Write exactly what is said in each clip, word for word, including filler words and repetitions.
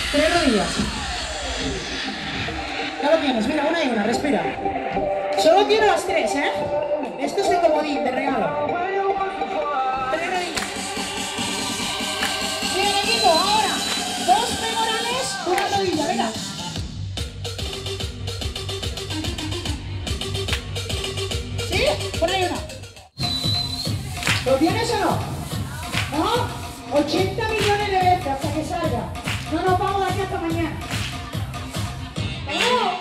Tres rodillas. Ya lo tienes, mira, una y una, respira. Solo quiero las tres, ¿eh? Esto es el comodín de regalo. Tres rodillas. Bien, equipo, ahora. Dos femorales, una rodilla, venga. ¿Sí? Pon ahí una. ¿Lo tienes o no? ¿No? ochenta millones de veces hasta que salga. No nos vamos de aquí hasta mañana. ¡Vamos!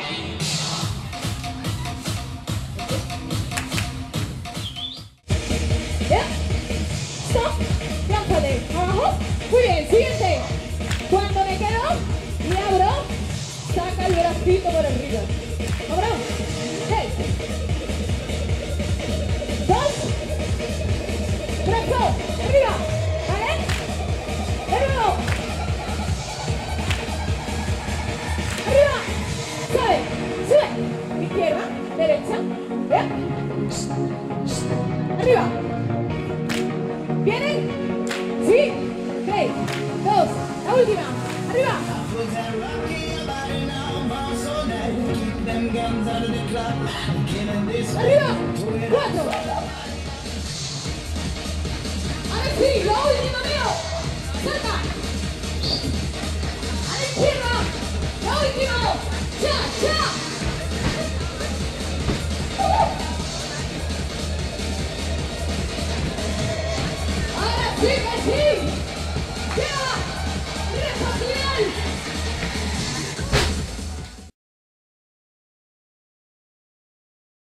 ¿Ya? Stop. Lánzate. Abajo. Muy bien. Siguiente. Cuando me quedo y abro, saca el bracito por arriba. Abro. Seis. Dos. Brazo. Arriba. ¿Vale? De nuevo. Arriba. Sube. Sube. Izquierda. Derecha. ¿Ya? Arriba. ¿Vienen? Sí. Tres. Dos. La última. Arriba. Arriba. Cuatro.